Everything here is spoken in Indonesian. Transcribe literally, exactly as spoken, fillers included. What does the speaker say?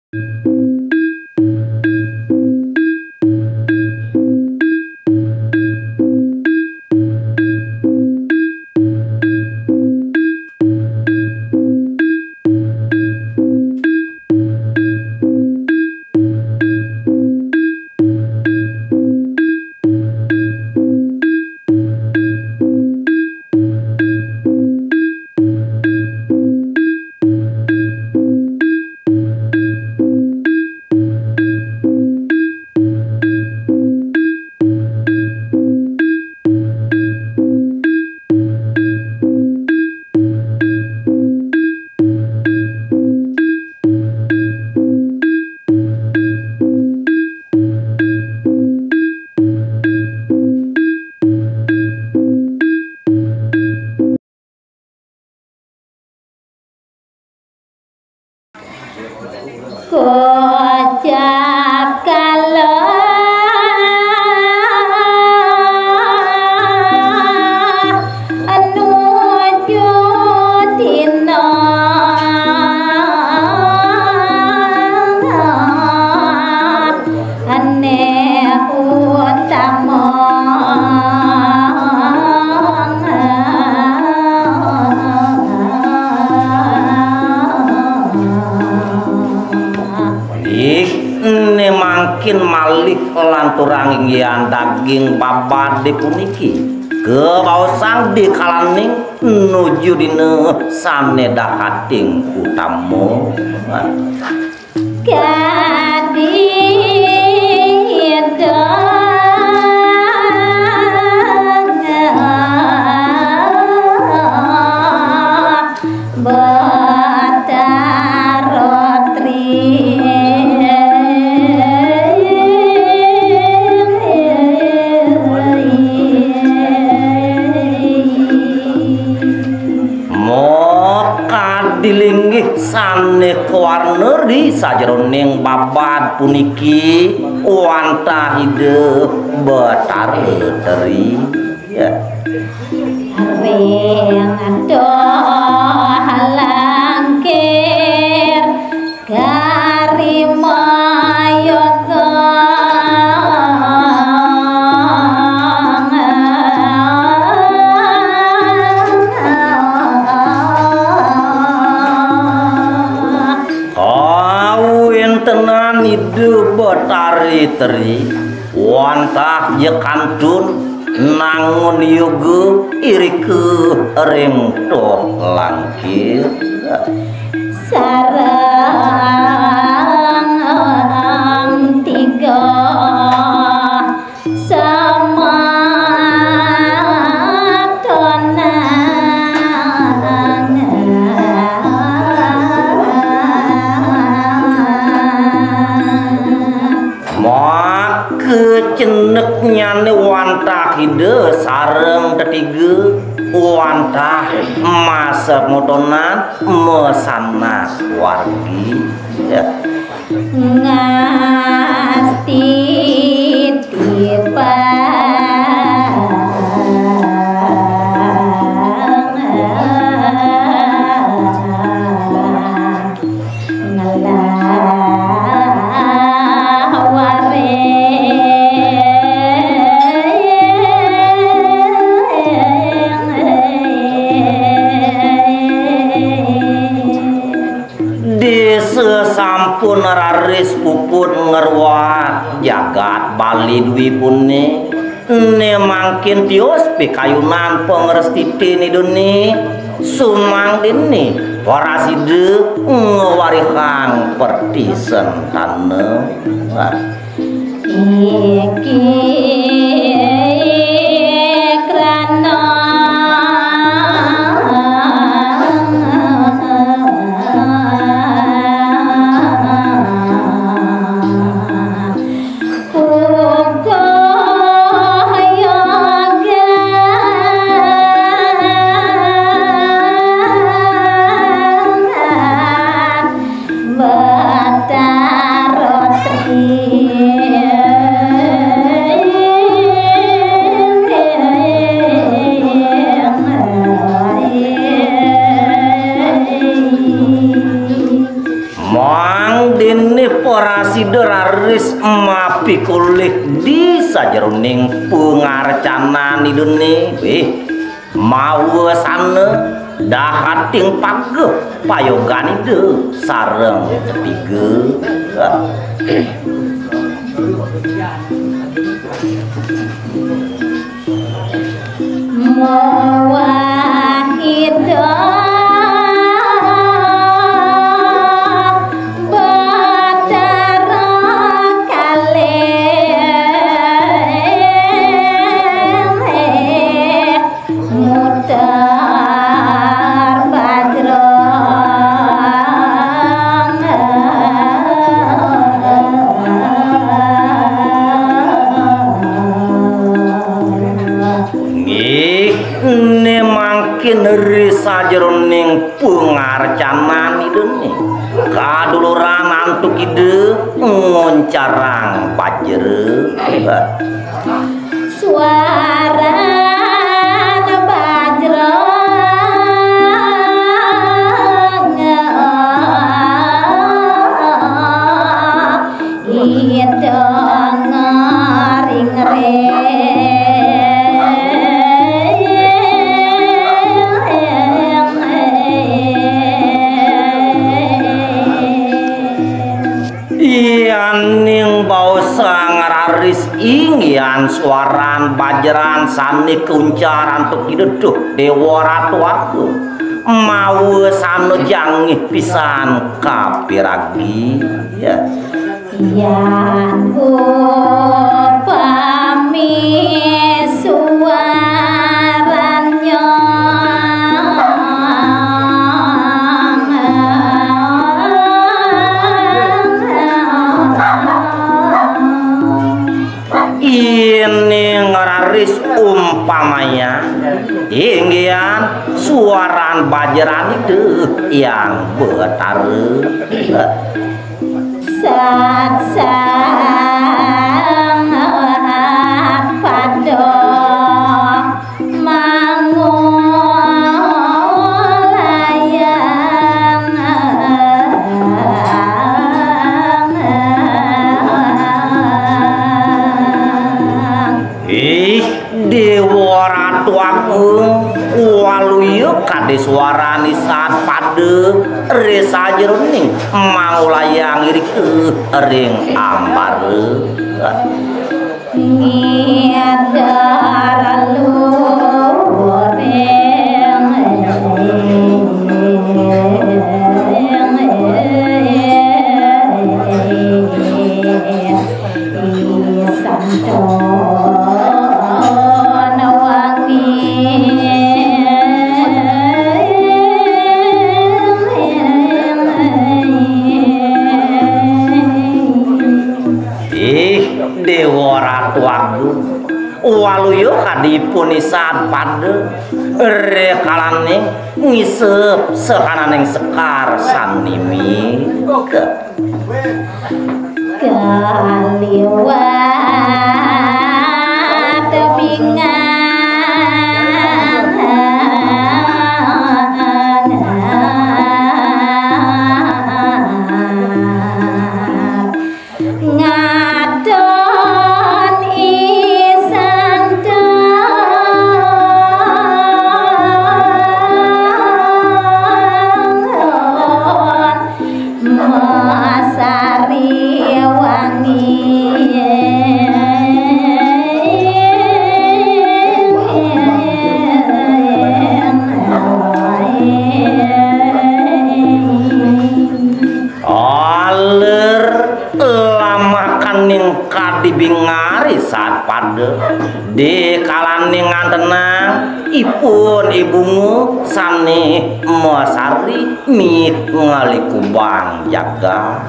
Kocap kalau nuju dina ane utama ini makin malih lanturang inggian daging babade puniki kebausang di kalaning nuju dina samneda kating utama dilinggih sane kewarna di sajroning babad puniki wantah hidup betari teri ya ring adoh halangkir garimayoga tenan hidup betari teri wantah jekantun nangun yoga iriku ring toh langkir sarang tiga sama cenek nyane wantah hide sareng ketiga wantah masa motonan mesana wargi ya ngasti tiba sampun raris puput ngerwat jagat bali dwi pune ne mangkin tios pikayunan pengrestiti ni duni sumang dini waraside ngewarihan pertisen tane iki krana Bataro tri ini porasi deraris mapi kulit di sajeroning pengarcanan idune eh mau sana dahating page payogan ide sareng ketiga Mawahida sajeroning pengarcanan idune kaduluran antuk ide ngoncarang pajere suara bajra ida ngaring re ning bausa ngararis ingyan suaran bajeran sani kuncaran tuk hidup dewa ratu aku mau sanu jangih pisan kapiragi ya yan upami suaranya ini ngeraris umpamanya inggian suaran bajeran itu yang bertaruh satsang pada Dewa Ratu Agung waluyo kade suarani saat pade resa jeroning mau layang irik ring ambar ngidar Dewa Ratu Agung waluyo kadipun isat pade rekalane ngisep sehananing sekar sanimi ke kaliwat bingan dibingari saat pada di kalaning tenang ipun ibungu sani masari mit ngali kubang jaga